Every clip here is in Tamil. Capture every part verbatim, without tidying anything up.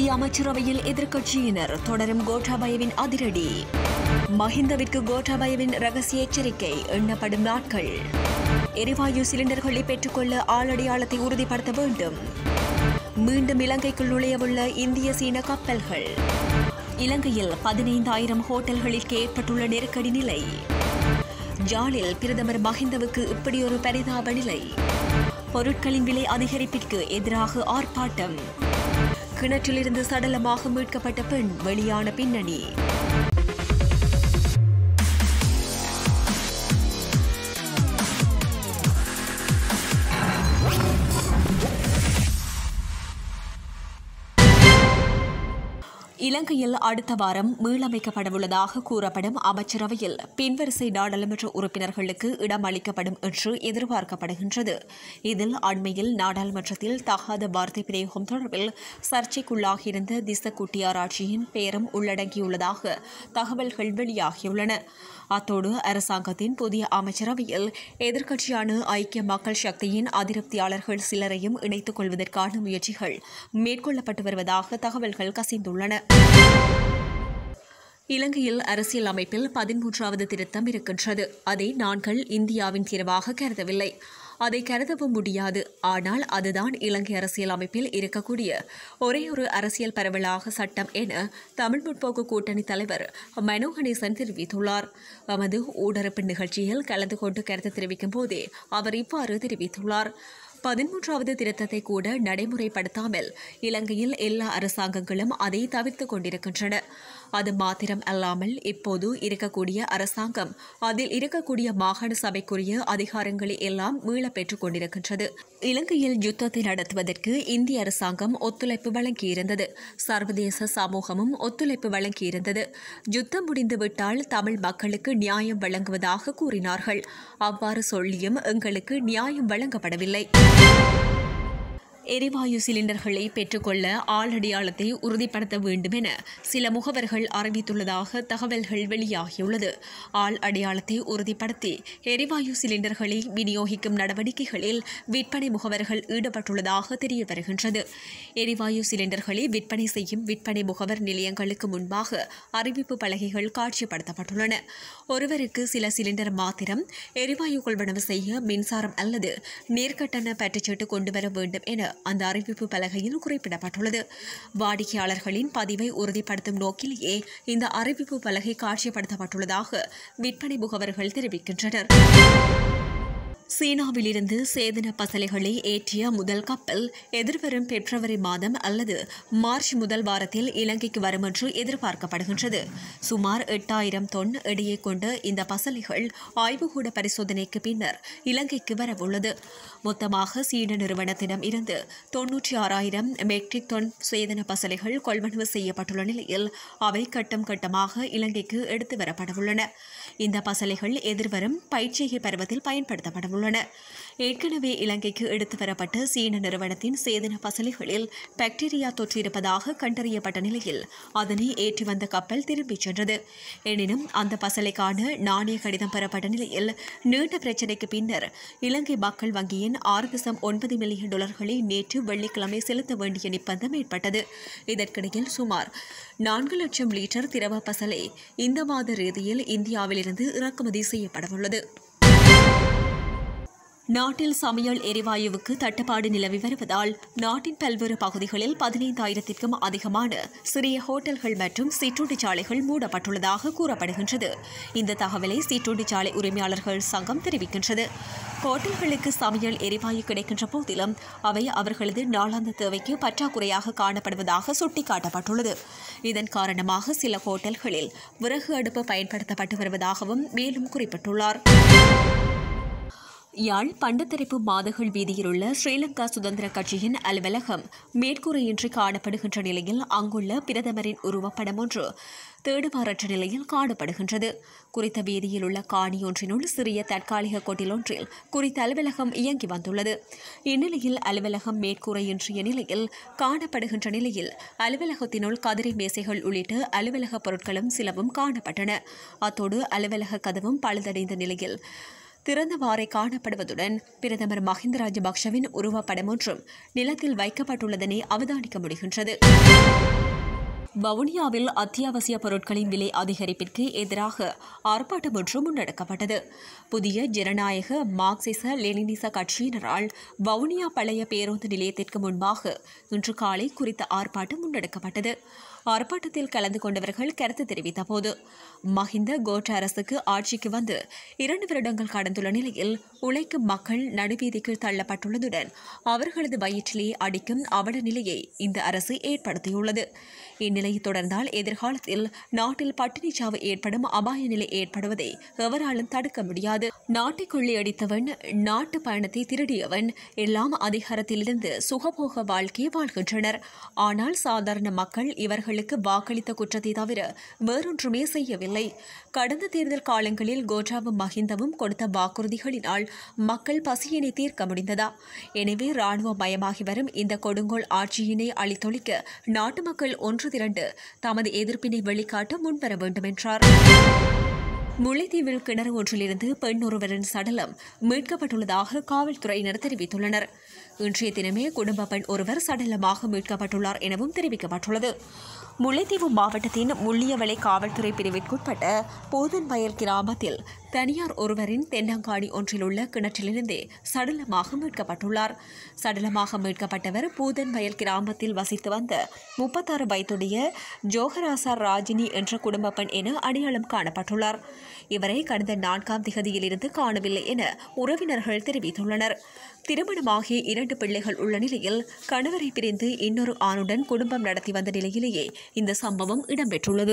இந்திய அமைச்சரவையில் எதிர்க்கட்சியினர் தொடரும் கோட்டாபயவின் அதிரடி. மஹிந்தவிற்கு கோட்டாபயவின் ரகசிய எச்சரிக்கை, எண்ணப்படும் நாட்கள். எரிவாயு சிலிண்டர்களை பெற்றுக்கொள்ள ஆளடையாளத்தை உறுதிப்படுத்த வேண்டும். மீண்டும் இலங்கைக்குள் நுழையவுள்ள இந்திய சீன கப்பல்கள். இலங்கையில் பதினைந்தாயிரம் ஹோட்டல்களிற்கு ஏற்பட்டுள்ள நெருக்கடி நிலை. ஜாலில் பிரதமர் மஹிந்தவுக்கு இப்படியொரு பரிதாப நிலை. பொருட்களின் விலை அதிகரிப்பிற்கு எதிராக ஆர்ப்பாட்டம். கிணற்றிலிருந்து சடலமாக மீட்கப்பட்ட பெண் வெளியான பின்னணி. இலங்கையில் அடுத்த வாரம் மீளமைக்கப்படவுள்ளதாக கூறப்படும் அமைச்சரவையில் பின்வரிசை நாடாளுமன்ற உறுப்பினர்களுக்கு இடம் அளிக்கப்படும் என்று எதிர்பார்க்கப்படுகின்றது. இதில் அண்மையில் நாடாளுமன்றத்தில் தகாத வார்த்தை பிரயோகம் தொடர்பில் சர்ச்சைக்குள்ளாகியிருந்த திஸ்ஸ குட்டியாராட்சியின் பெயரும் உள்ளடங்கியுள்ளதாக தகவல்கள் வெளியாகியுள்ளன. அத்தோடு அரசாங்கத்தின் புதிய அமைச்சரவையில் எதிர்க்கட்சியான ஐக்கிய மக்கள் சக்தியின் அதிருப்தியாளர்கள் சிலரையும் இணைத்துக் கொள்வதற்கான முயற்சிகள் மேற்கொள்ளப்பட்டு வருவதாக தகவல்கள் கசிந்துள்ளன. இலங்கையில் அரசியல் அமைப்பில் பதிமூன்றாவது திருத்தம் இருக்கின்றது. அதை நாங்கள் இந்தியாவின் தீர்வாக கருதவில்லை, அதை கருதவும் முடியாது. ஆனால் அதுதான் இலங்கை அரசியல் அமைப்பில் இருக்கக்கூடிய ஒரே ஒரு அரசியல் பரவலாக சட்டம் என தமிழ் முற்போக்கு கூட்டணி தலைவர் மனோ கணேசன் தெரிவித்துள்ளார். எமது ஊடறுப்பு நிகழ்ச்சியில் கலந்து கொண்டு கருத்து தெரிவிக்கும் போதே அவர் இவ்வாறு தெரிவித்துள்ளார். பதிமூன்றாவது திருத்தத்தை கூட நடைமுறைப்படுத்தாமல் இலங்கையில் எல்லா அரசாங்கங்களும் அதை தவிர்த்துக் கொண்டிருக்கின்றன. அது மாத்திரம் அல்லாமல் இப்போது இருக்கக்கூடிய அரசாங்கம் அதில் இருக்கக்கூடிய மாகாண சபைக்குரிய அதிகாரங்களை எல்லாம் மீள பெற்றுக் கொண்டிருக்கின்றது. இலங்கையில் யுத்தத்தை நடத்துவதற்கு இந்திய அரசாங்கம் ஒத்துழைப்பு வழங்கியிருந்தது. சர்வதேச சமூகமும் ஒத்துழைப்பு வழங்கியிருந்தது. யுத்தம் முடிந்துவிட்டால் தமிழ் மக்களுக்கு நியாயம் வழங்குவதாக கூறினார்கள். அவ்வாறு சொல்லியும் எங்களுக்கு நியாயம் வழங்கப்படவில்லை. எரிவாயு சிலிண்டர்களை பெற்றுக்கொள்ள ஆளடையாளத்தை உறுதிப்படுத்த வேண்டும் என சில முகவர்கள் அறிவித்துள்ளதாக தகவல்கள் வெளியாகியுள்ளது. ஆள் அடையாளத்தை உறுதிப்படுத்தி எரிவாயு சிலிண்டர்களை விநியோகிக்கும் நடவடிக்கைகளில் விற்பனை முகவர்கள் ஈடுபட்டுள்ளதாக தெரிய வருகின்றது. எரிவாயு சிலிண்டர்களை விற்பனை செய்யும் விற்பனை முகவர் நிலையங்களுக்கு முன்பாக அறிவிப்பு பலகைகள் காட்சிப்படுத்தப்பட்டுள்ளன. ஒருவருக்கு சில சிலிண்டர் மாத்திரம் எரிவாயு கொள்வனவு செய்ய மின்சாரம் அல்லது நேர்கட்டண பற்றுச்சீட்டு கொண்டுவர வேண்டும் என அந்த அறிவிப்பு பலகையில் குறிப்பிடப்பட்டுள்ளது. வாடிக்கையாளர்களின் பதிவை உறுதிப்படுத்தும் நோக்கிலேயே இந்த அறிவிப்பு பலகை காட்சிப்படுத்தப்பட்டுள்ளதாக விற்பனை முகவர்கள் தெரிவிக்கின்றனர். சீனாவிலிருந்து சேதன பசலைகளை ஏற்றிய முதல் கப்பல் எதிர்வரும் பிப்ரவரி மாதம் அல்லது மார்ச் முதல் வாரத்தில் இலங்கைக்கு வரும் என்று எதிர்பார்க்கப்படுகின்றது. சுமார் எட்டாயிரம் தொன் எடையை கொண்ட இந்த பசலைகள் ஆய்வுகூட பரிசோதனைக்கு பின்னர் இலங்கைக்கு வரவுள்ளது. மொத்தமாக சீன நிறுவனத்திடம் இருந்து தொன்னூற்றி ஆறாயிரம் மெட்ரிக் தொன் சேதன பசலைகள் கொள்வனவு செய்யப்பட்டுள்ள நிலையில் அவை கட்டம் கட்டமாக இலங்கைக்கு எடுத்து வரப்படவுள்ளன. இந்த பசலைகள் எதிர்வரும் பயிற்சிகை பருவத்தில் பயன்படுத்தப்படவுள்ளன. ஏற்கனவே இலங்கைக்கு எடுத்து வரப்பட்ட சீன நிறுவனத்தின் சேதன பசலைகளில் பாக்டீரியா தொற்றிருப்பதாக கண்டறியப்பட்ட நிலையில் அதனை ஏற்றி வந்த கப்பல் திரும்பிச் சென்றது. எனினும் அந்த பசலைக்கான நாணய கடிதம் பெறப்பட்ட நிலையில் நீண்ட பிரச்சினைக்கு பின்னர் இலங்கை மக்கள் வங்கியின் ஆறு தசம் ஒன்பது மில்லியன் டாலர்களை நேற்று வெள்ளிக்கிழமை செலுத்த வேண்டிய நிர்பந்தம் ஏற்பட்டது. இதற்கிடையில் சுமார் நான்கு லட்சம் லிட்டர் திரவ பசலை இந்த மாத இறுதியில் இந்தியாவிலிருந்து இறக்குமதி செய்யப்படவுள்ளது. நாட்டில் சமையல் எரிவாயுவுக்கு தட்டுப்பாடு நிலவி வருவதால் நாட்டின் பல்வேறு பகுதிகளில் பதினைந்தாயிரத்திற்கும் அதிகமான சிறிய ஹோட்டல்கள் மற்றும் சிற்றுண்டிச்சாலைகள் மூடப்பட்டுள்ளதாக கூறப்படுகின்றது. இந்த தகவலை சிற்றுண்டிச்சாலை உரிமையாளர்கள் சங்கம் தெரிவிக்கின்றது. ஹோட்டல்களுக்கு சமையல் எரிவாயு கிடைக்கின்ற போதிலும் அவை அவர்களது நாளாந்த தேவைக்கு பற்றாக்குறையாக காணப்படுவதாக சுட்டிக்காட்டப்பட்டுள்ளது. இதன் காரணமாக சில ஹோட்டல்களில் விறகு அடுப்பு பயன்படுத்தப்பட்டு வருவதாகவும் மேலும் குறிப்பிட்டுள்ளார். யாழ் பண்டத்தரிப்பு மாதகள் வீதியிலுள்ள ஸ்ரீலங்கா சுதந்திர கட்சியின் அலுவலகம் மேற்கூரையின்றி காணப்படுகின்ற நிலையில் அங்குள்ள பிரதமரின் உருவப்படம் ஒன்று தேடுமாறற்ற நிலையில் காணப்படுகின்றது. குறித்த வீதியில் உள்ள காணி ஒன்றினுள் சிறிய தற்காலிக கொட்டில் ஒன்றில் குறித்த அலுவலகம் இயங்கி வந்துள்ளது. இந்நிலையில் அலுவலகம் மேற்கூரையின்றிய நிலையில் காணப்படுகின்ற நிலையில் அலுவலகத்தினுள் கதிரை மேசைகள் உள்ளிட்ட அலுவலக பொருட்களும் சிலவும் காணப்பட்டன. அத்தோடு அலுவலக கதவும் பழுதடைந்த நிலையில் திறந்தவாறே காணப்படுவதுடன் பிரதமர் மஹிந்த ராஜபக்ஷவின் உருவப்படம் ஒன்றும் நிலத்தில் வைக்கப்பட்டுள்ளதனை அவதானிக்க முடிகின்றது. வவுனியாவில் அத்தியாவசிய பொருட்களின் விலை அதிகரிப்பிற்கு எதிராக ஆர்ப்பாட்டம் ஒன்று முன்னெடுக்கப்பட்டது. புதிய ஜனநாயக மார்க்சிச லெனினிச கட்சியினரால் வவுனியா பழைய பேருந்து நிலையத்திற்கு முன்பாக இன்று காலை குறித்த ஆர்ப்பாட்டம் முன்னெடுக்கப்பட்டது. ஆர்ப்பாட்டத்தில் கலந்து கொண்டவர்கள் கருத்து தெரிவித்த போது, மஹிந்த கோட்ட அரசுக்கு ஆட்சிக்கு வந்து இரண்டு வருடங்கள் கடந்துள்ள நிலையில் உழைக்கும் மக்கள் நடுவீதிக்கு தள்ளப்பட்டுள்ளதுடன் அவர்களது வயிற்றிலே அடிக்கும் அவல நிலையை இந்த அரசு ஏற்படுத்தியுள்ளது. இந்நிலை தொடர்ந்தால் எதிர்காலத்தில் நாட்டில் பட்டினி சாவு ஏற்படும் அபாய நிலை ஏற்படுவதை எவராலும் தடுக்க முடியாது. நாட்டை கொள்ளையடித்தவன், நாட்டு பயணத்தை திருடியவன் எல்லாம் அதிகாரத்திலிருந்து சுகபோக வாழ்க்கையை வாழ்கின்றனர். ஆனால் சாதாரண மக்கள் இவர்களுக்கு வாக்களித்த குற்றத்தை தவிர வேறொன்றுமே செய்யவில்லை. கடந்த தேர்தல் காலங்களில் கோட்டாவும் மஹிந்தவும் கொடுத்த வாக்குறுதிகளினால் மக்கள் பசியினை தீர்க்க முடிந்ததா? எனவே ராணுவ மயமாகி வரும் இந்த கொடுங்கோல் ஆட்சியினை அழித்தொழிக்க நாட்டு மக்கள் ஒன்று திரண்டு தமது எதிர்ப்பினை வெளிக்காட்ட முன்வர வேண்டும் என்றார். முல்லைத்தீவில் கிணறு ஒன்றிலிருந்து பெண் ஒருவரின் சடலம் மீட்கப்பட்டுள்ளதாக காவல்துறையினர் தெரிவித்துள்ளனர். இன்றைய தினமே குடும்ப பெண் ஒருவர் சடலமாக மீட்கப்பட்டுள்ளார் எனவும் தெரிவிக்கப்பட்டுள்ளது. முல்லைத்தீவு மாவட்டத்தின் முள்ளியவளை காவல்துறை பிரிவிற்குட்பட்ட போதன்வயல் கிராமத்தில் தனியார் ஒருவரின் தென்னங்காடி ஒன்றில் உள்ள கிணற்றிலிருந்தே சடலமாக மீட்கப்பட்டுள்ளார். சடலமாக மீட்கப்பட்டவர் பூதன்வயல் கிராமத்தில் வசித்து வந்த முப்பத்தாறு வயதுடைய ஜோகராசா ராஜினி என்ற குடும்ப பெண் என அடையாளம் காணப்பட்டுள்ளார். இவரை கடந்த நான்காம் திகதியிலிருந்து காணவில்லை என உறவினர்கள் தெரிவித்துள்ளனர். திருமணமாகிய இரண்டு பிள்ளைகள் உள்ள நிலையில் கணவரை பிரிந்து இன்னொரு ஆணுடன் குடும்பம் நடத்தி வந்த நிலையிலேயே இந்த சம்பவம் இடம்பெற்றுள்ளது.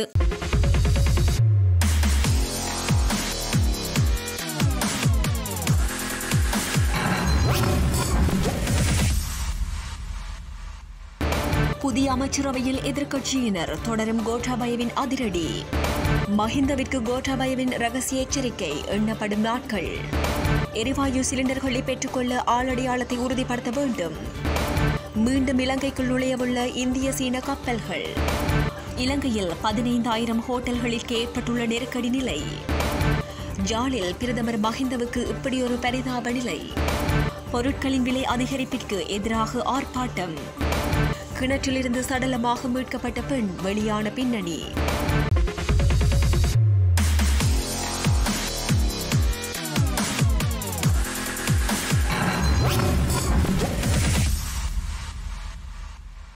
புதிய அமைச்சரவையில் எதிர்க்கட்சியினர் தொடரும் கோட்டாபயவின் அதிரடி. மஹிந்தவிற்கு கோட்டாபயவின் ரகசிய எச்சரிக்கை, எண்ணப்படும் நாட்கள். எரிவாயு சிலிண்டர்களை பெற்றுக்கொள்ள ஆளடையாளத்தை உறுதிப்படுத்த வேண்டும். மீண்டும் இலங்கைக்குள் நுழையவுள்ள இந்திய சீன கப்பல்கள். இலங்கையில் பதினைந்தாயிரம் ஹோட்டல்களிற்கு ஏற்பட்டுள்ள நெருக்கடி நிலை. ஜாலில் பிரதமர் மஹிந்தவுக்கு இப்படியொரு பரிதாப நிலை. பொருட்களின் விலை அதிகரிப்பிற்கு எதிராக ஆர்ப்பாட்டம். கிணற்றிலிருந்து சடலமாக மீட்கப்பட்ட பெண் வெளியான பின்னணி.